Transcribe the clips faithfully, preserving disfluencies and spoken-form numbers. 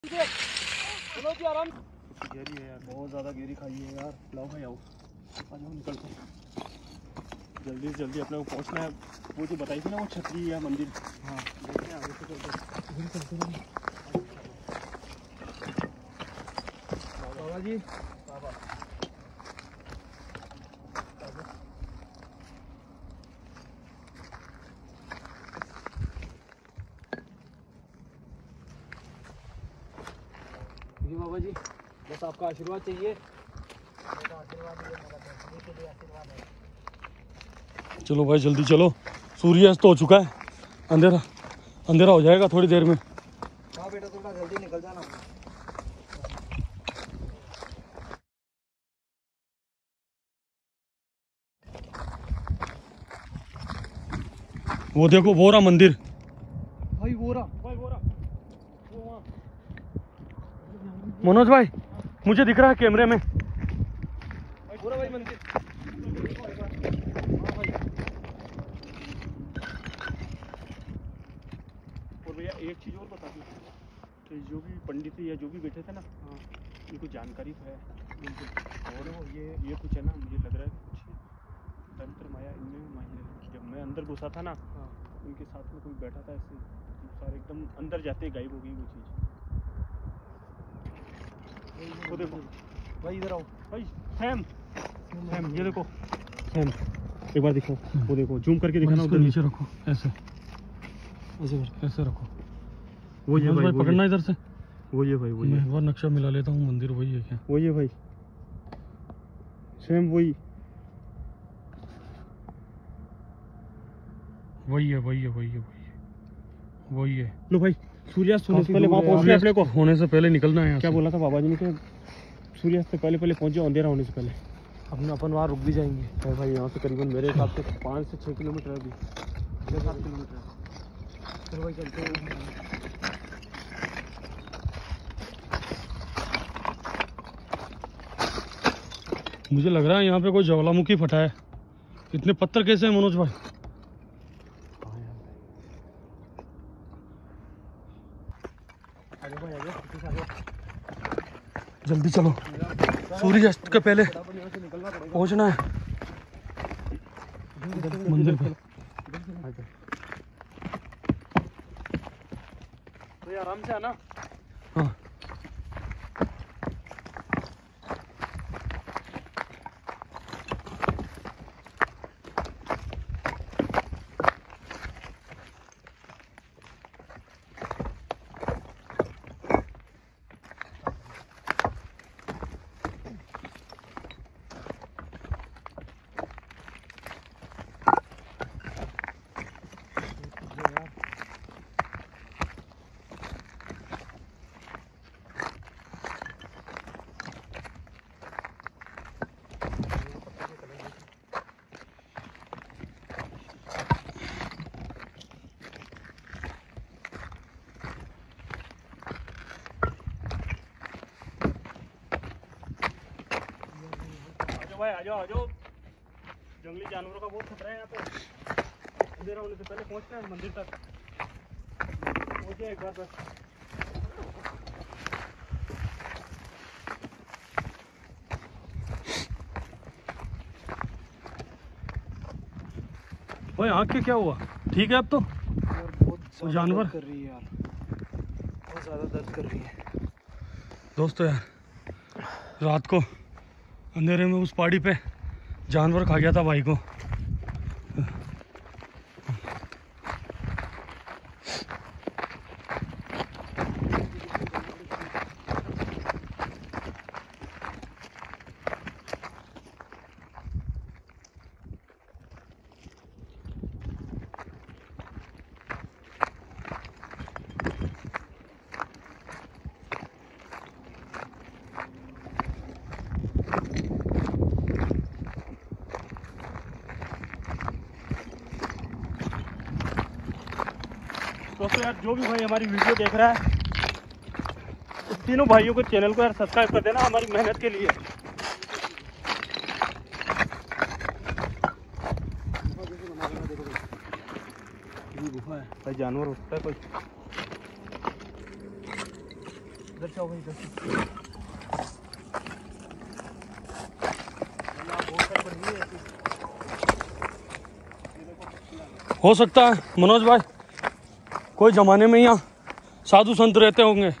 चलो जी आराम। गहरी है यार, बहुत ज़्यादा गहरी खाई है यार। लाओ भाई आओ, आज हम निकलते हैं जल्दी से जल्दी, अपने को पहुंचना है। वो जो बताई थी ना वो छतरी या मंदिर, हाँ देखते हैं आगे से चलते हैं। बाबा जी बाबा जी बाबा जी, बस आपका आशीर्वाद चाहिए। चलो भाई जल्दी चलो, सूर्यास्त हो चुका है, अंधेरा अंधेरा हो जाएगा थोड़ी देर में। हाँ बेटा थोड़ा जल्दी निकल जाना। वो देखो वो रहा मंदिर भाई, वो रहा भाई, वो रहा वो वहाँ। मनोज भाई मुझे दिख रहा है कैमरे में वो रहा भाई मंदिर। और भैया एक चीज़ और बता दूँ कि जो भी पंडित या जो भी बैठे थे ना, हाँ इनको जानकारी तो है बिल्कुल। और वो ये ये कुछ है ना, मुझे लग रहा है कुछ तंत्र माया इनमें माहिर है। जब मैं अंदर घुसा था ना, हाँ उनके साथ में कोई बैठा था ऐसे, सारे एकदम अंदर जाते ही गायब हो गई वो चीज़। वो देखो भाई, इधर आओ भाई। सैम सैम ये देखो, सैम एक बार दिखाओ, वो देखो जूम करके दिखाना। उधर नीचे रखो, ऐसे ऐसे ऐसे रखो। वो ये भाई, पकड़ना इधर से। वो ये भाई, वो ये एक बार नक्शा मिला लेता हूँ, मंदिर वही है क्या? वो ये भाई सेम वही वही है वही है वही है वही है वही है। लो भाई सूर्यास्त होने से पहले वहाँ पहुँचना है अपने को। होने से पहले निकलना है। क्या बोला था बाबा जी ने कि सूर्यास्त से पहले पहले पहुँच जाओ, अंधेरा होने से पहले। अपने अपन वहाँ रुक भी जाएंगे। है भाई यहाँ से करीबन मेरे हिसाब से पाँच से छः किलोमीटर है, अभी छः सात किलोमीटर है। चलो भाई चलते हैं। मुझे लग रहा है यहाँ पे कोई ज्वालामुखी फटा है। इतने पत्थर कैसे हैं मनोज भाई? जल्दी चलो, सूर्यास्त के पहले पहुंचना है मंदिर पे। तो आराम से आना। हाँ भाई आ जाओ आ जाओ, जंगली जानवरों का बहुत खतरा है यहाँ पे। अंधेरा होने से पहले पहुँचना है मंदिर तक। पहुँचे एक बार बस। भाई आँख के क्या हुआ? ठीक है अब तो? बहुत जानवर कर रही है यार, बहुत ज़्यादा दर्द कर रही है दोस्तों। यार रात को अंधेरे में उस पहाड़ी पे जानवर खा गया था भाई को। दोस्तों यार जो भी भाई हमारी वीडियो देख रहा है, उस तीनों भाइयों को चैनल को यार सब्सक्राइब कर देना हमारी मेहनत के लिए। गुफा है भाई, जानवर उठता है कोई। इधर से आओ भाई, इधर से। हो सकता है मनोज भाई कोई जमाने में यहाँ साधु संत रहते होंगे।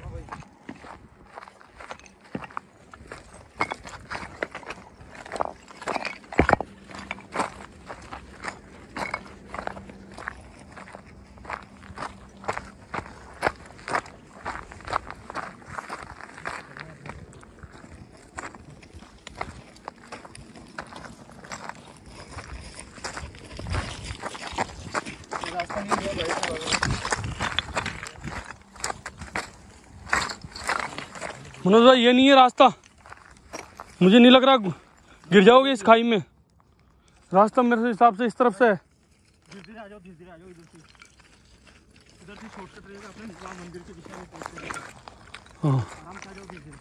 मनोज भाई ये नहीं है रास्ता, मुझे नहीं लग रहा गिर जाओगे इस खाई में। रास्ता मेरे हिसाब से इस तरफ से है। धीरे आ जाओ, धीरे आ जाओ, इधर से इधर से शॉर्टकट रहेगा, अपने निजाम मंदिर के दिशा में पहुंचते हैं। हाँ आराम से आ जाओ, धीरे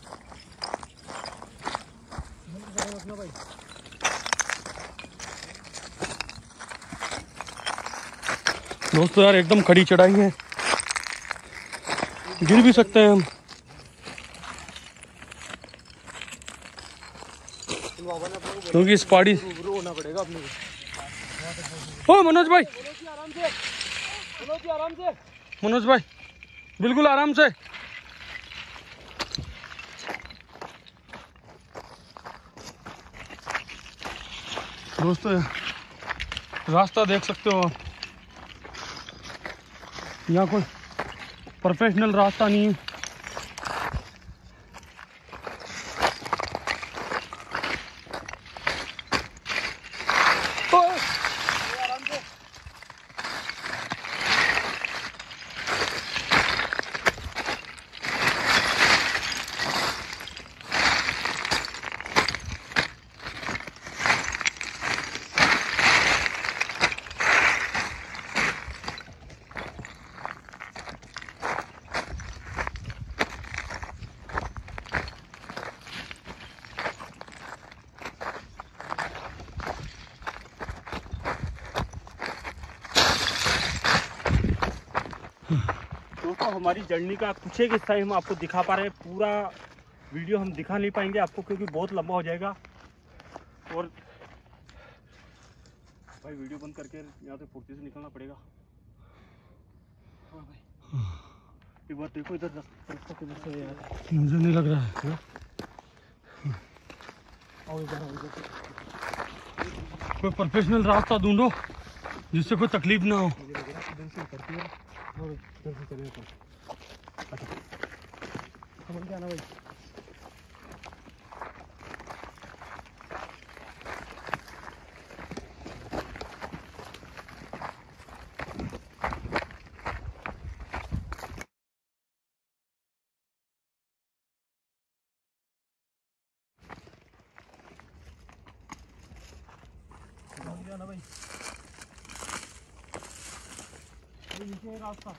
धीरे भाई। दोस्तों यार एकदम खड़ी चढ़ाई है, गिर भी सकते हैं हम। क्योंकि इस पहाड़ी होना पड़ेगा अपने को। ओ मनोज भाई, आराम से मनोज जी, आराम से मनोज भाई, बिल्कुल आराम से। दोस्तों रास्ता देख सकते हो आप, यहाँ कोई प्रोफेशनल रास्ता नहीं है। दोस्तों हमारी जर्नी का कुछ एक हिस्सा ही हम आपको दिखा पा रहे हैं, पूरा वीडियो हम दिखा नहीं पाएंगे आपको क्योंकि बहुत लंबा हो जाएगा। और भाई वीडियो बंद करके यहाँ से फुर्ती से निकलना पड़ेगा। हाँ भाई एक बार देखो इधर रास्ता किधर से यार, मुझे नहीं लग रहा है। कोई प्रोफेशनल रास्ता ढूंढो जिससे कोई तकलीफ ना हो। और इधर से चले तो अच्छा समझ गया ना भाई। समझ गया ना भाई, नीचे रास्ता।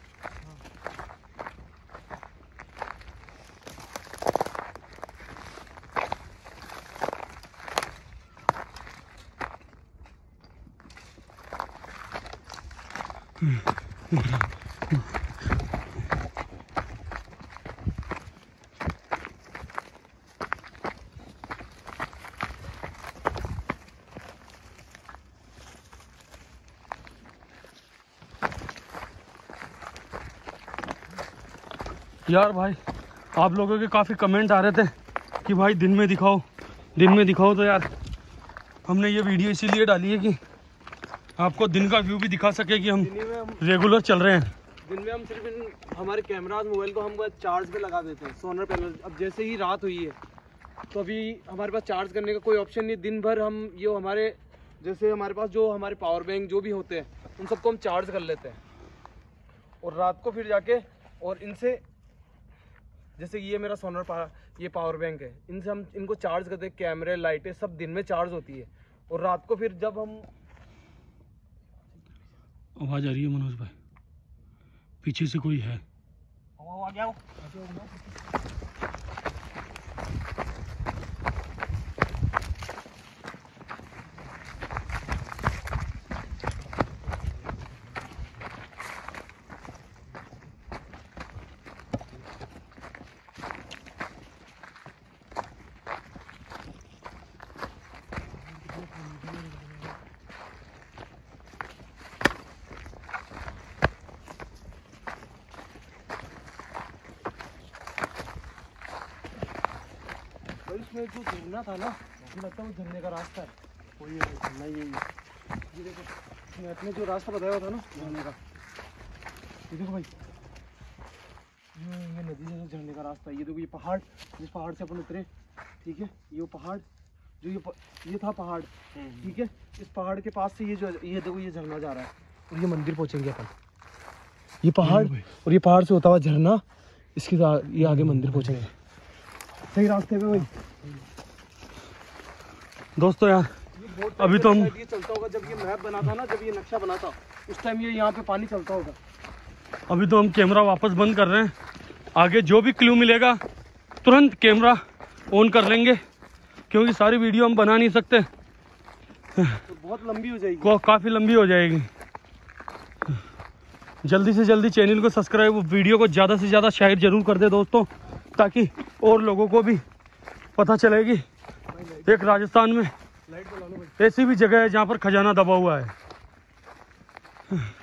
यार भाई आप लोगों के काफ़ी कमेंट आ रहे थे कि भाई दिन में दिखाओ, दिन में दिखाओ, तो यार हमने ये वीडियो इसीलिए डाली है कि आपको दिन का व्यू भी दिखा सके कि हम, हम रेगुलर चल रहे हैं। दिन में हम सिर्फ इन हमारे कैमराज मोबाइल को हम चार्ज पे लगा देते हैं, सोलर पैनल। अब जैसे ही रात हुई है तो अभी हमारे पास चार्ज करने का कोई ऑप्शन नहीं। दिन भर हम ये हमारे जैसे हमारे पास जो हमारे पावर बैंक जो भी होते हैं उन सबको हम चार्ज कर लेते हैं, और रात को फिर जाके और इनसे जैसे ये मेरा सोलर पा, ये पावर बैंक है, इनसे हम इनको चार्ज करते हैं। कैमरे लाइटें सब दिन में चार्ज होती है, और रात को फिर जब हम आवाज आ रही है मनोज भाई, पीछे से कोई है। आ गया वो। इसमें जो झरना था ना, मुझे लगता है वो झरने का रास्ता है। वही है झरना, यही है। ये देखो मैप में जो रास्ता बताया हुआ था ना झरने का, ये देखो भाई, ये ये नदी से झरने का रास्ता है। ये देखो ये पहाड़, जिस पहाड़ से अपन उतरे, ठीक है, ये वो पहाड़ जो ये प, ये था पहाड़, ठीक है, इस पहाड़ के पास से ये जो ये देखो ये झरना जा रहा है और ये मंदिर पहुंचेंगे अपन। ये पहाड़ और ये पहाड़ से होता हुआ झरना, इसके ये आगे मंदिर पहुंचेंगे। सही रास्ते पे भाई। दोस्तों यार अभी तो हम ये चलता होगा, जब ये मैप बना था ना, जब ये नक्शा बना था उस टाइम ये यहाँ पे पानी चलता होगा। अभी तो हम कैमरा वापस बंद कर रहे हैं। आगे जो भी क्लू मिलेगा तुरंत कैमरा ऑन कर लेंगे, क्योंकि सारी वीडियो हम बना नहीं सकते, तो बहुत लंबी हो जाएगी, को काफ़ी लंबी हो जाएगी। जल्दी से जल्दी चैनल को सब्सक्राइब, वीडियो को ज़्यादा से ज़्यादा शेयर जरूर कर दे दोस्तों, ताकि और लोगों को भी पता चलेगी एक राजस्थान में ऐसी भी जगह है जहाँ पर खजाना दबा हुआ है।